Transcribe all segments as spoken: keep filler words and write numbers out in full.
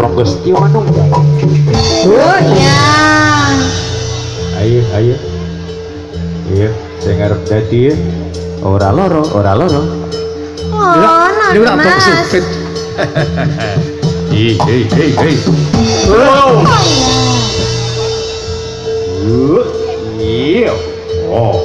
Ronggo Setyo Manunggal. Oh iya. Ayo, ayo. Iya, saya ngarep dadi ora loro, ora loro. Oh, Ini udah Mas. supit. Hei, hei, hei, hei. Oh Iya. iya. Oh.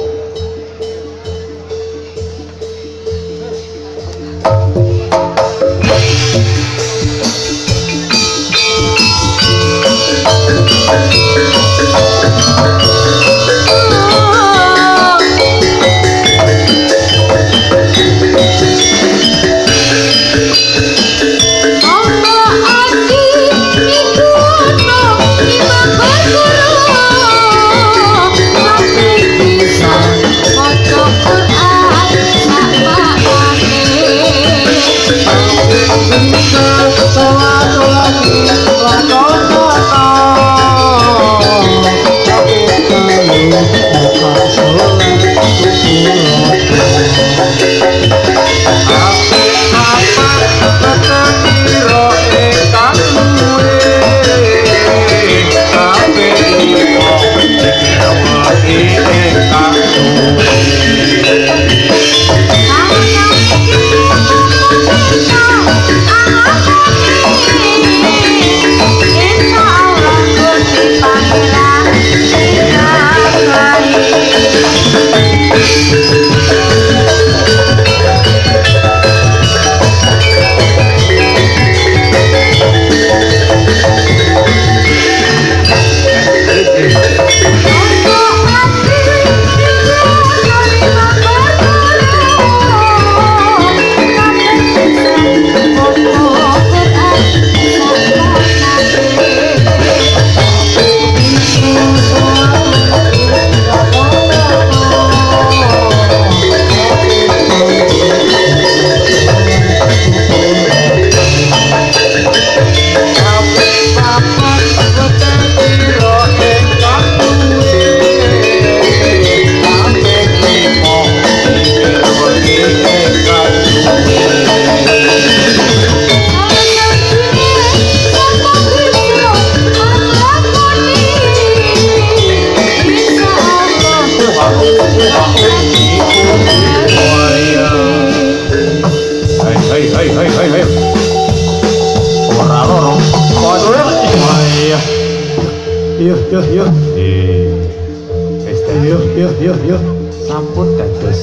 Yuk, yuk, yuk. Eh. Wis Yuk, yuk, yuk, yuk. sampun dados.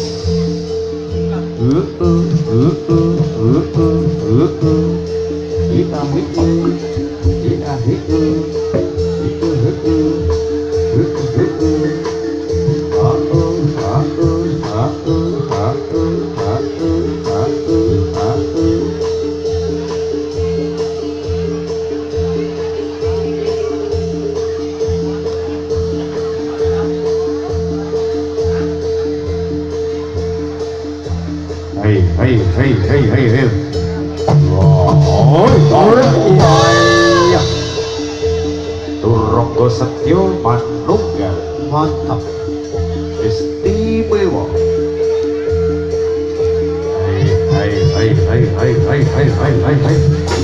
Uh uh uh uh uh uh uh. Kita hitu. Kita hitu. Hitu hitu. Hitu hitu. Satu, satu, satu, satu, satu, satu, satu. Hei, hei, hei, hei, hei, hei. Oh, oh, iya. Ronggo Setyo Manunggal. Mantap. Istimewa. Hei, hei, hei, hei, hei, hei, hei, hei, hei.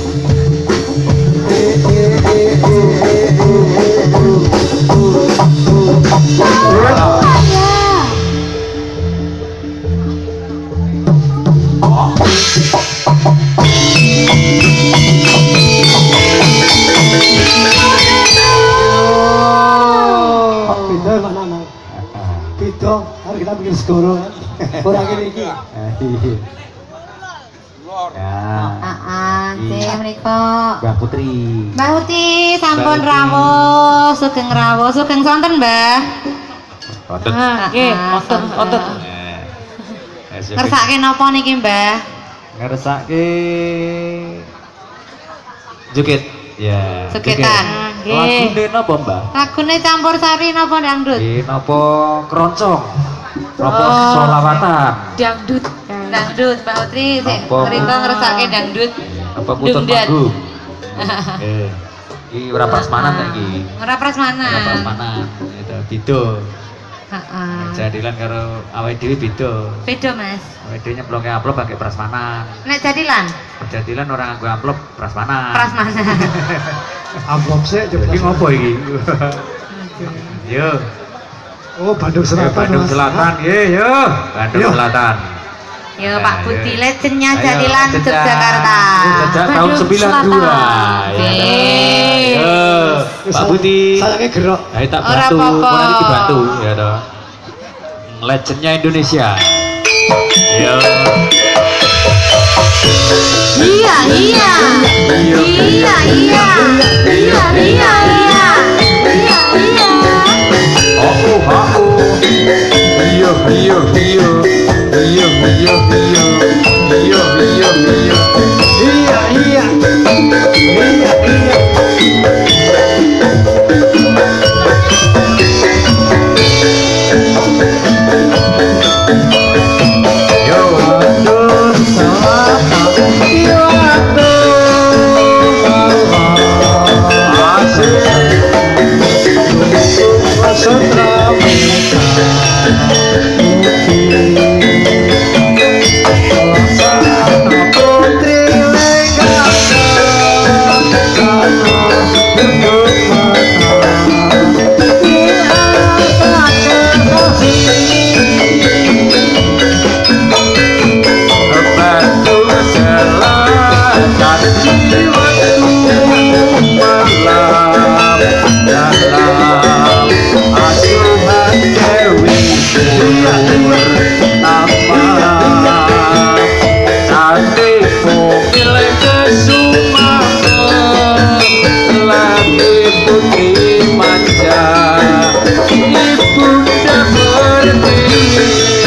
Pindah mana nak? Pindah. Hari kita bikin skoro kan. Kurang ini iki. Ya, Ah, sih mereka. Mbak Putri. Mbak Uti, sampun Mbak Uti. rawuh, sugeng rawuh, sugeng sonten, Mbah. Otot. Ah, Nggih, ah, otot, sonten. otot. Ngersake napa niki, Mbah? Ngersake joget. Ya. Jogetan. Nggih. Lagune napa, Mbah? Lagune campur sari napa dangdut? Di napa keroncong? Napa Oh. solawatan? Dangdut. Dangdut, Mbak Utri, sik Apa? mriko ngersake dangdut. Apa kutut Dungdan. manggung? Eh. Iki ora prasmanan ta iki? Ora prasmanan. Ora prasmanan. Itu bido. Heeh. Jadilan karo awake dhewe beda. Beda, Mas. Awake dhewe nyemploke amplop pakai prasmanan. Nek jadilan? Jadilan orang nganggo amplop prasmanan. Prasmanan. Amplop sih coba. Iki ngopo iki? Yo. Oh, Bandung Yo, Selatan. Bandung Mas. Selatan, ye yo. Bandung Yo. Selatan. Yo, Nah, Pak yo. Budi legendnya Ayo, Jadilan Jejak. Yogyakarta. Jejak tahun Bandung sembilan puluh dua. Selatan. Ya, Oke. Yo, Pak Budi. Sayangnya gerok. Ayo tak Ora bantu, apa-apa. mulai iki bantu ya toh. Legendnya Indonesia. Yo. Iya, iya. Iya, iya. Iya, iya, iya. Iya, iya. Aku, aku. Iyo, iyo, iyo. Iyo, iyo, iyo. Iyo, iyo, iyo. Iya, iya. Iya, iya. Yo. Bandung Selatan. Iya, Asik. Sutra Putri Bantu selatan jiwaku malam dalam asuhan Dewi Purnama cantikmu milik kesumamu lagi putri manja ibunda berdiri.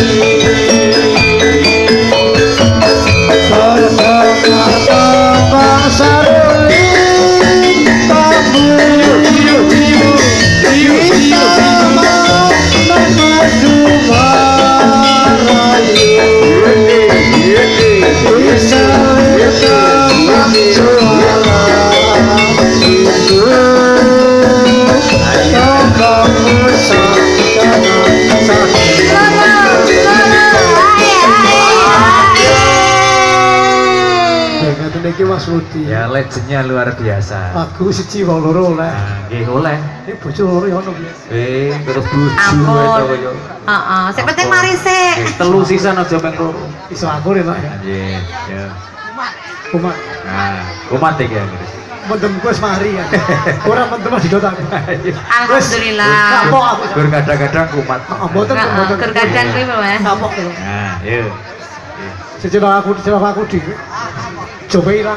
Iki Mas Budi. Ya legendnya luar biasa. Lagu siji wong loro oleh. Nah, nggih oleh. Iki bojo loro ya ono piye? Eh, terus bojo Ampun. itu kaya. Heeh, sing penting mari sik. Nggih, telu sisan aja ping loro. Iso akur enak ya. Nggih, ya. Kumat. Nah, kumat iki ya. Mendem wis mari ya. Ora mendem di kota. Alhamdulillah. Kapok aku. Gur kadang-kadang kumat. Ah, mboten Heeh, mboten. kergadang kuwi, Mas. Kapok lho. Nah, yuk. Sejarah aku sejarah aku di coba hilang.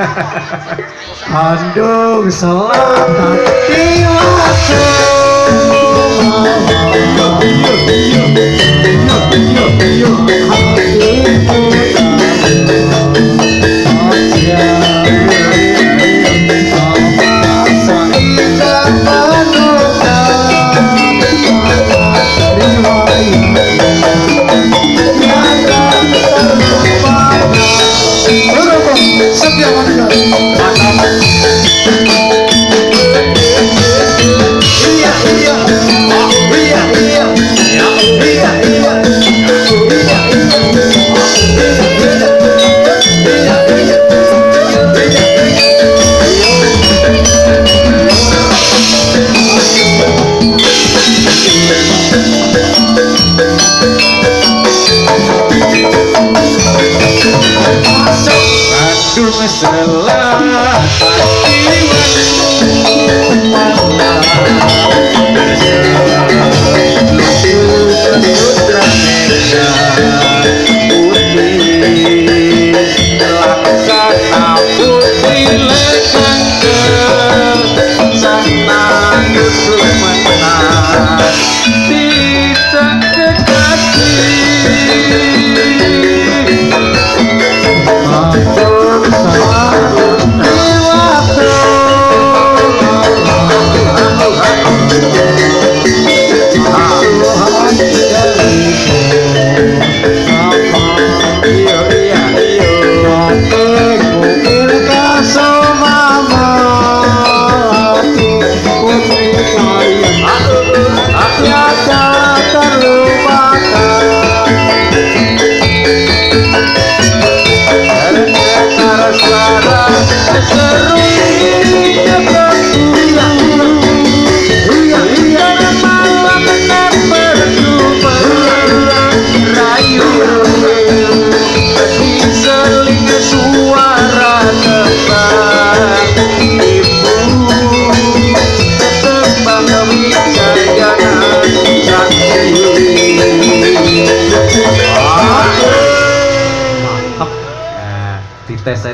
Bandung Selatan Tiwaso. Bandung Selatan jiwaku malam Sutra Mega Putih Laksana Putri Lekangke Sana Yusuf Menang Tidak kekasih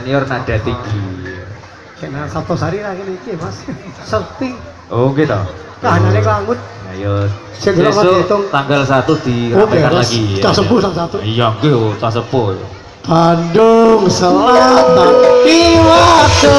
senior nada tinggi. Kena satu hari lagi nih mas. Sepi. Oh gitu. Kahanannya kelangut. Ayo. Segera Besok tanggal satu dirapikan lagi. Tak sepuh sang satu. Iya, gue tak sepuh. Bandung Selatan Iwatu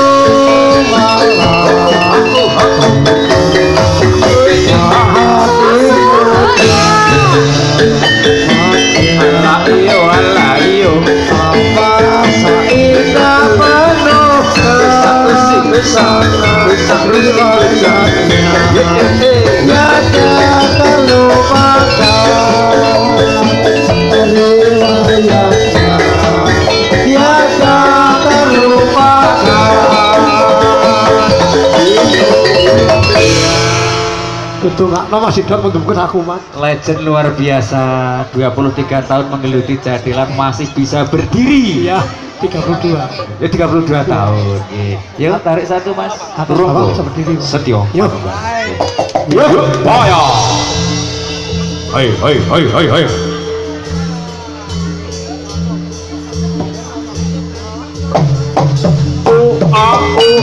Iyo ala iyo apa saindah penuh kesang besar riwayatnya tiada terlupakan riwayatnya tiada terlupakan. Kudu nggak no masih dong untuk aku mat. Legend luar biasa, dua puluh tiga tahun menggeluti Jadilan masih bisa berdiri. Ya, tiga puluh dua. Ya tiga puluh dua tahun. Yuk tarik satu mas. Atas Turun bawah kok. bisa berdiri. Setio. Yuk. Yuk. Boya. Hai hai hai hai hai. Oh ah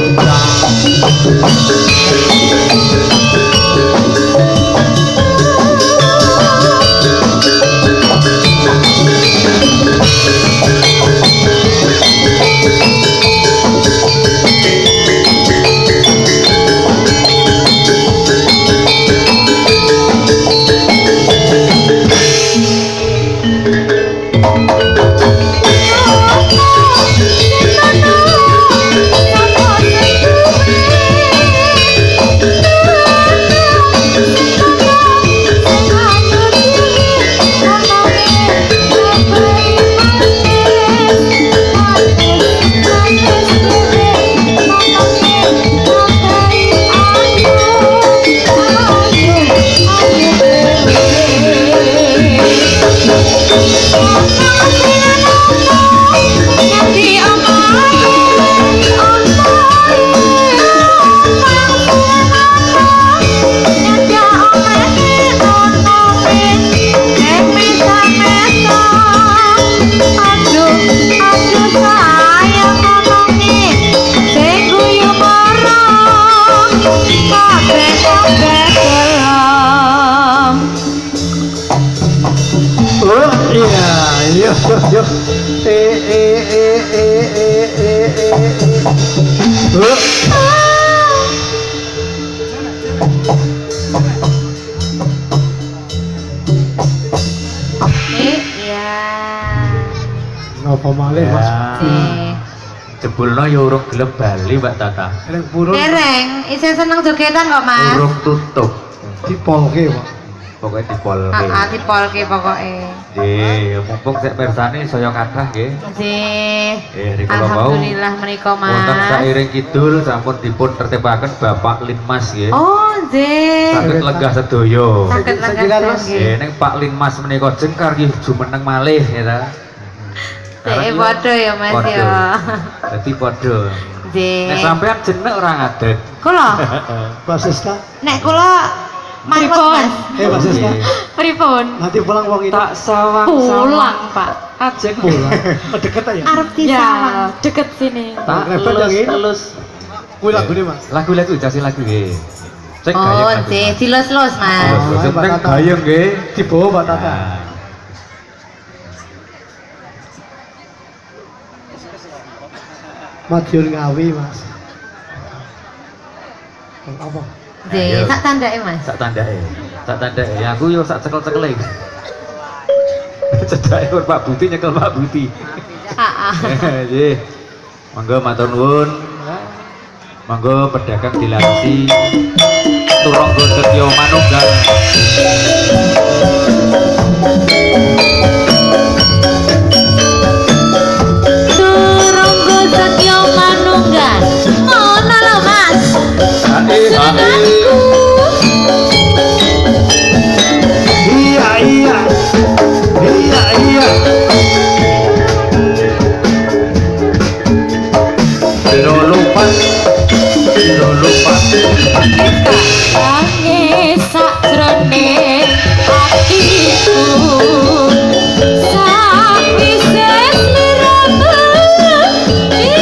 Yuk, eh eh eh eh eh eh eh. Yuk. Iya. Ngapa malih mas? Sih. Jebulno ya urung gelem bali Mbak Tata. Dereng purun. Dereng, isih seneng jogetan kok mas. Urung tutup. Dipolke pak. Pokoknya dipolke. Ah, dipolke pokoknya. Nggih, mumpung sik pirsani saya kathah nggih. Nggih. Eh, rikala wau. Alhamdulillah menika mas. Wonten sairing kidul sampun dipun tertibaken Bapak Linmas nggih. Oh, nggih. Saged lenggah sedaya. Saged Sakiran, lenggah Mas. nggih. Eh, ning Pak Linmas menika jengkar nggih jumeneng malih ya ta. Sik padha ya Mas ya. Dadi padha. Nggih. Nek sampean jeneng ora ngadet. Kula. Mbak Siska. Nek kula manut Mas. Eh Mbak Siska. Pripun? Nanti pulang wong ini. Tak sawang Pulang, Pak. ajeng Pulang. Deket aja. Arep Ya, disawang. deket sini. tak Repot yang ini. elus Kuwi lagu ini mas. lagu-lagu jasi lagu nggih. Cek Oh, gayeng lagu. nggih, dilus-lus Mas. Oh, Cek Mbak Tata. gayeng nggih. Dibawa Mbak Tata. Nah. Madiun Ngawi mas. Apa? Nggih, Ayo. sak tandake Mas. Sak tandake. Sak tandake. Ya aku yo sak cekel-cekele. Cedake Pak Buti nyekel Pak Buti. Ah, ah. Nggih. Monggo matur nuwun. Monggo pedagang dilarasi. Turangga Setyo Manunggal. Turunggo Setyo Manunggal. Ngono lho Mas. Hae hae. Iya iya. Iya iya. Dino lupa. Dino lupa. Nangis sakjroning atiku. Sakwise sliramu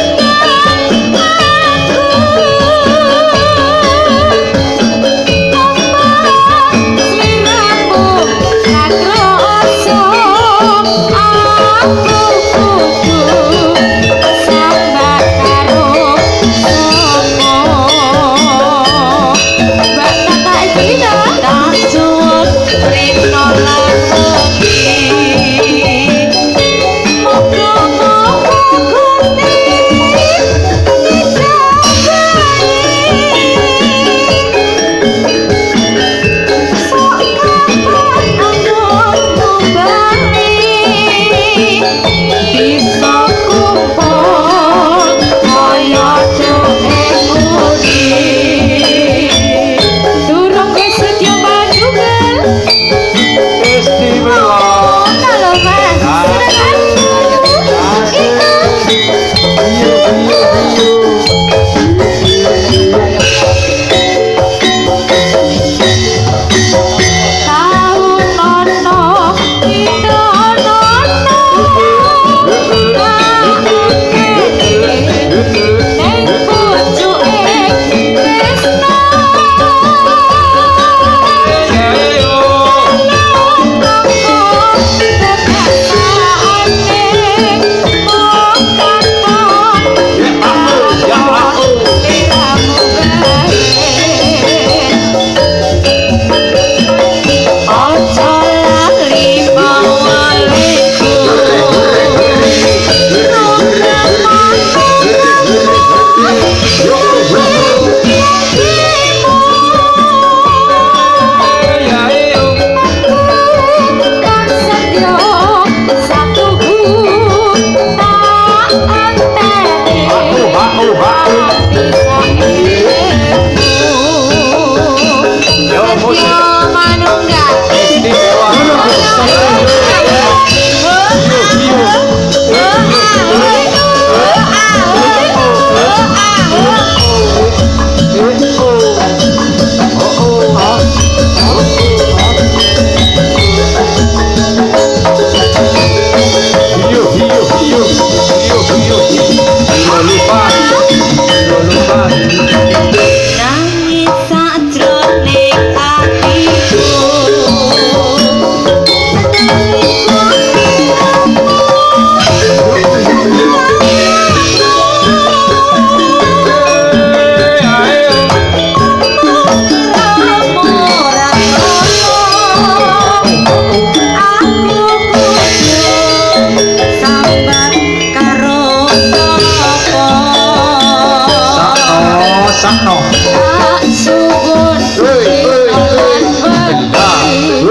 no. Tak subur ditelan bagi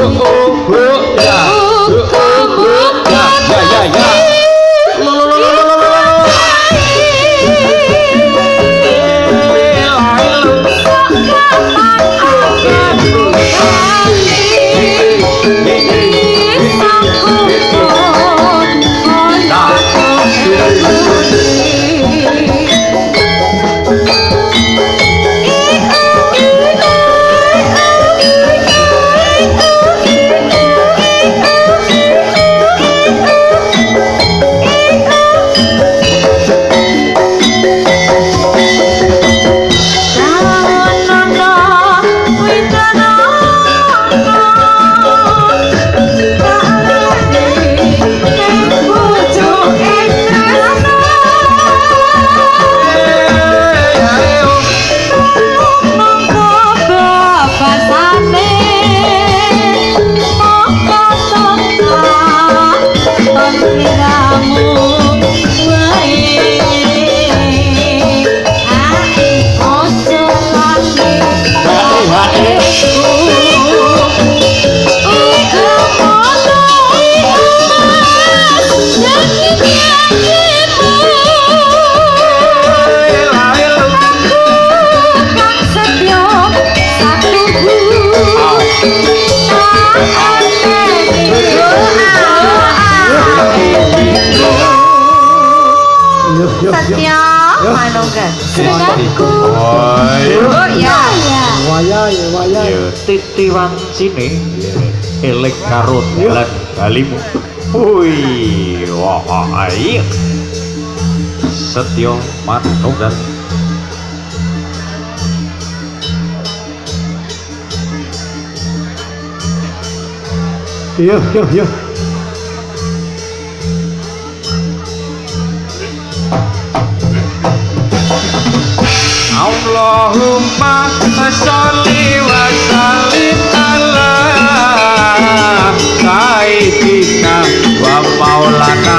Muka-muka Ya ya ya. Satya Manoga. Senangku. Oh ya. Waya ya waya. Ya titiwan sini elek karo dalan kalimu. Wih, wah ayo. Setyo Manogan. Iya iya iya. Allahumma sholli wa sallim ala sayyidina wa maulana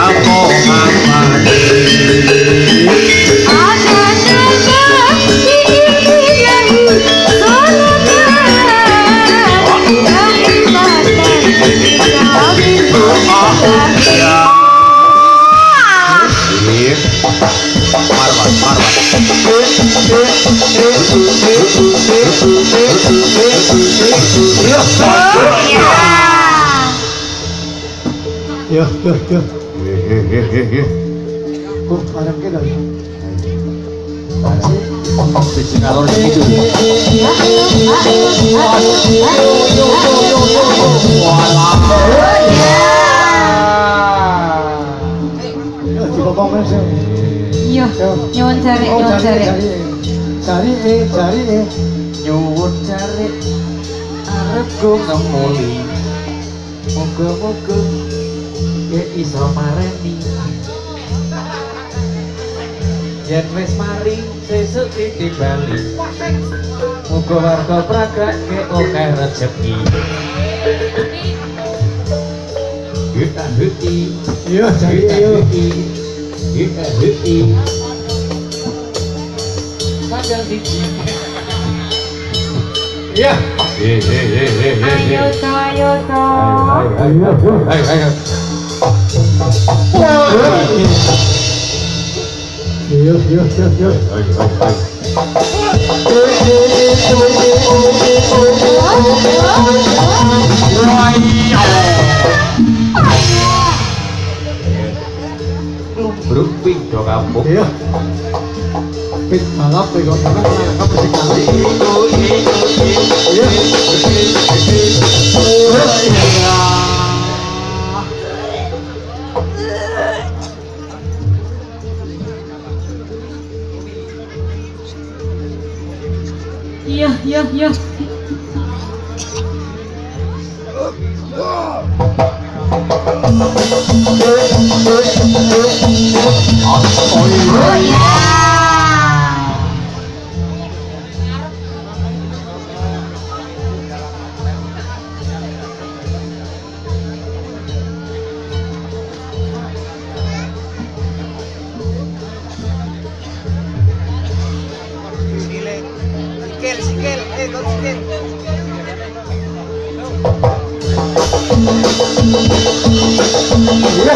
Muhammadin. Ada nama ilahi Ya. Marwan, Marwan. Iya iya iya. Oh, barang kita. Siji ngalor iki. Ya, dipopong wis. Yo, nyuwun jare, Oh, nyuwun cari jare. cari cari eh cari eh. Nyuwun cari arep go ngemuli. Moga-moga ya iso mareni. Yen wis mari sesuk ditimbali. Muga warga praga ke akeh rezeki. Kita hati, Iya, cari kita iya. hati, kita hati. Padahal siji. Ya. Eh eh eh eh eh. Ayo to, ayo to. Iya, iya. Ayo ayo. Iya, iya, iya, iya. Ayo ayo ayo. Lumbruk pindho kampung. Iya. Pit balap kok tenan apa sing kali. Iya. Iya, iya, iya. Oh ya. Sikil, sikil, eh, kau sikil. Iya.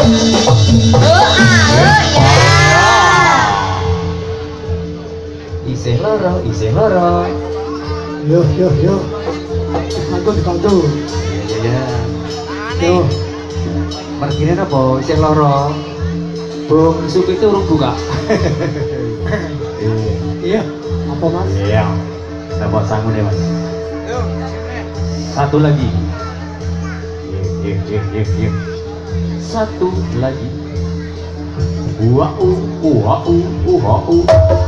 Isih loro, isih loro. Yo yo yo. Aku dibantu. Ya ya. Yo. Margine apa isih loro? Bung sup itu urung buka. Iya. Apa mas? Iya. Sama sanggup nih mas. Yo, sini. Satu lagi. Yuk, yuk, yuk, yuk. Satu lagi. Wau, wau, wau.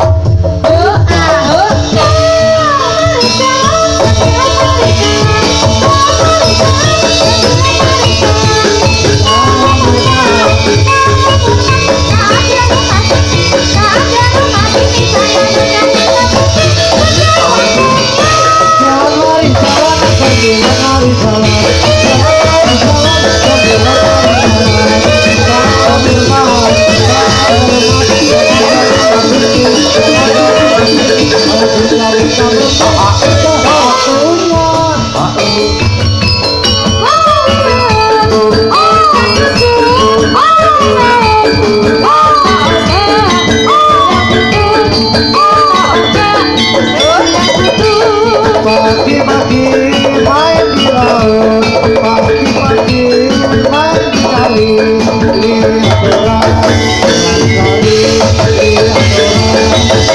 Pagi-pagi main di laut, pagi-pagi main di kali, lihat orang, kali, lihat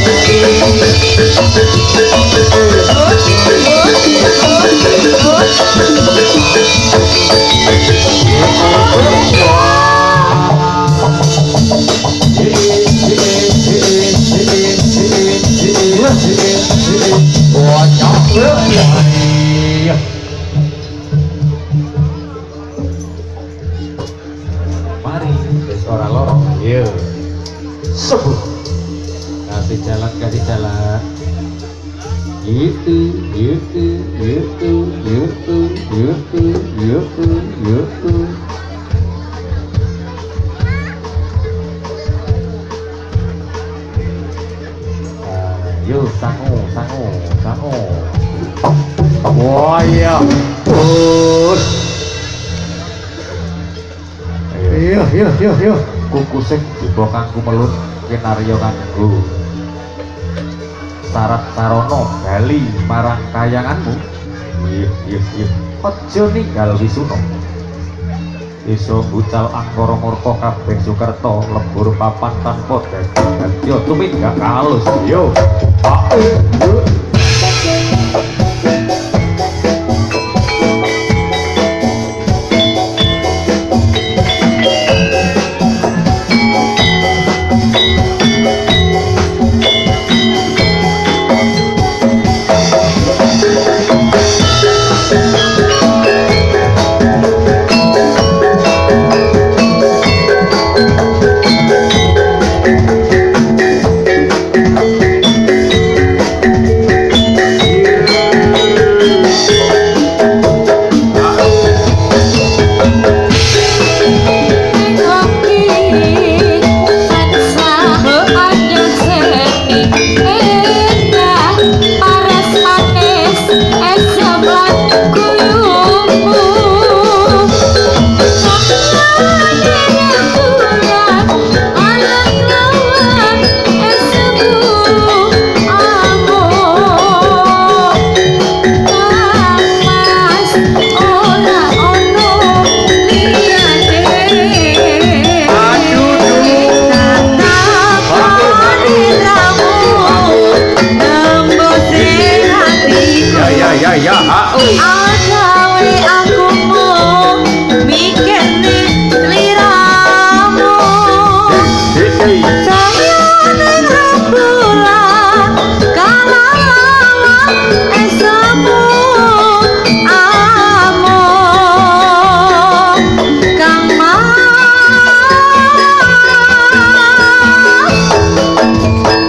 Mari, wis ora loro. Yo. Sebuh. Kasih jalan, kasih jalan. Gitu, gitu, gitu, gitu, gitu, gitu, gitu. Yo, sangu, sangu, sangu. Wah iya. Bos. Iya, iya, iya, iya. Kuku sing jiwa kanggo melun kinarya kanggo syarat sarono bali marang kayanganmu. Iya, iya, iya. Aja ninggal wisuna. Iso bucal angkara murka kabeh Sukerta lembur papan tanpa dadi. Yo tumindak kalus. Yo. Pak.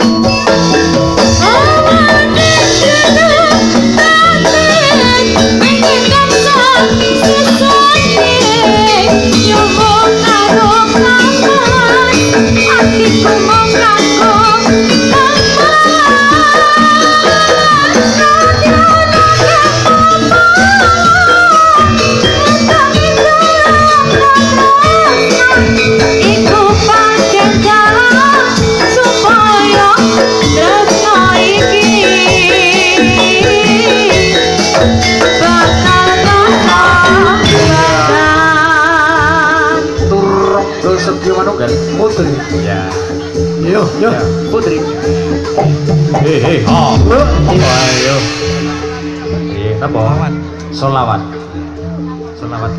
Thank you. Yo. Ya, Putri. Hei, hei, oh. Ayo. Iya, apa? Solawat. Solawat.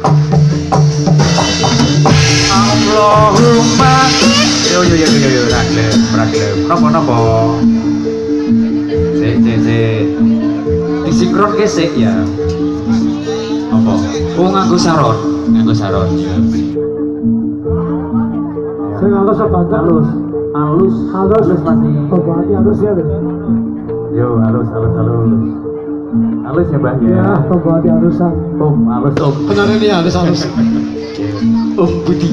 Allahumma. Yo yo yo yo yo, raglem, raglem. Napa napa? Sik sik sik. Disinkron ke sik ya. Apa? Oh nganggo saron, nganggo saron. Saya nggak usah Halus, halus, halus, halus pasti. Oh, berarti halus ya, Ben? Yo, halus, halus, halus. Halus ya, Mbah ya. Ya, oh, berarti halusan. Om, halus om. Benar ini halus halus. Om Budi.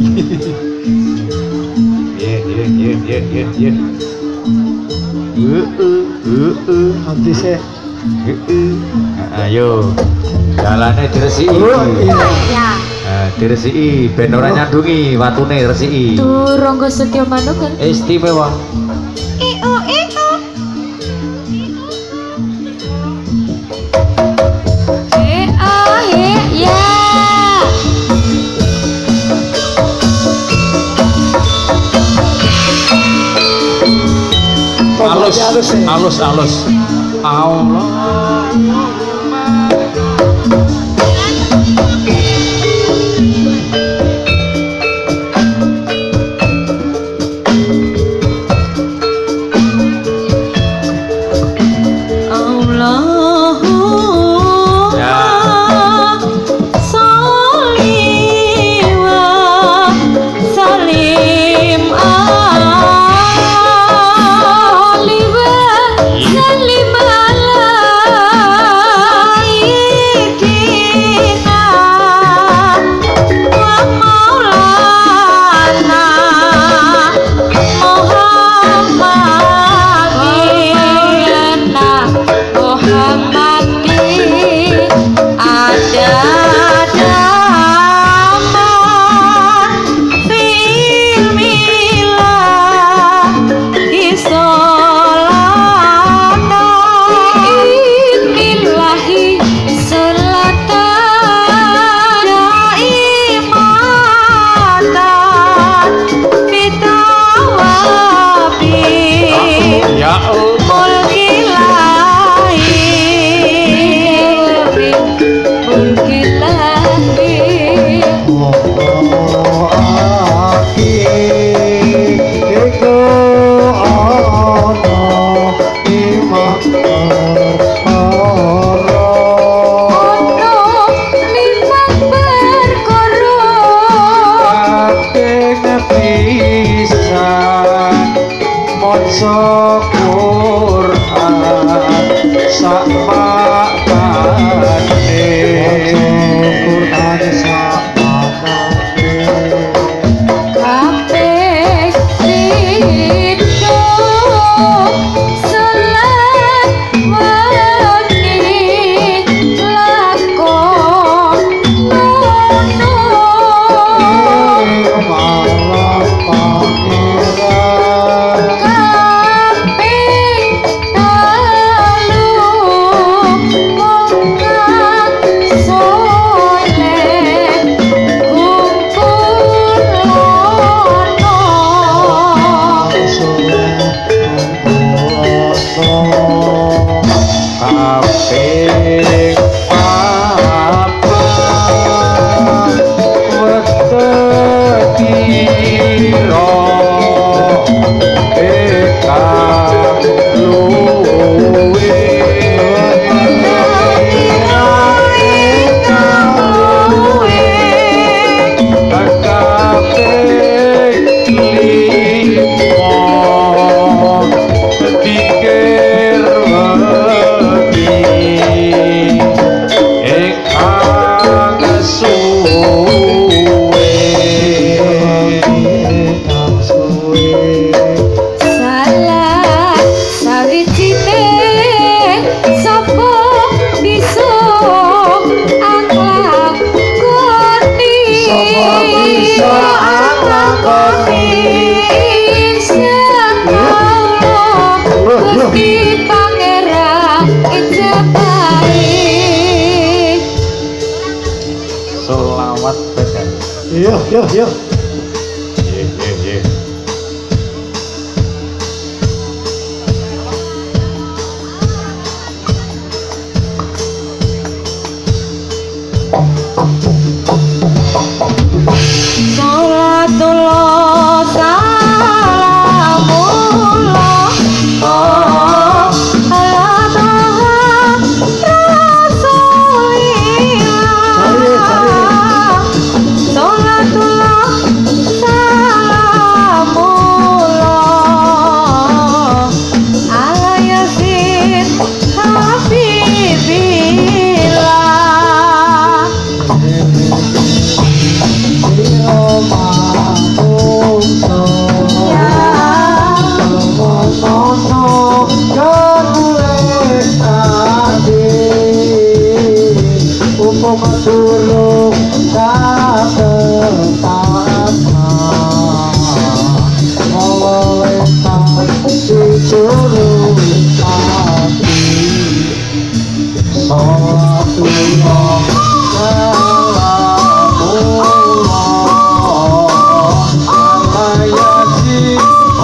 Iya, iya, iya, iya, iya, iya. Eh, eh, eh, eh. Nanti saya. Eh, eh. Ayo, jalannya diresiki. Oh, iya. Ya. Nah, diresiki, ben ora nyandungi watune resiki. Tuh Ronggo Setyo Manunggal. Istimewa. Iyo iyo. Eh ah eh ya. Halus, halus ya. halus, halus. Allah. Yo, yo, yo. Ye ye ye. guru tapi Salatullah salamullah ala yasin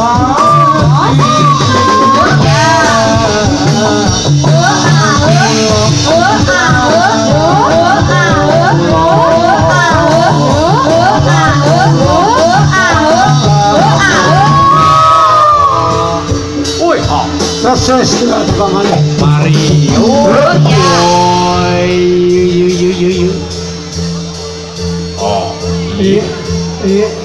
Proses kita tekangannya. Mario. Oh. Iya, iya.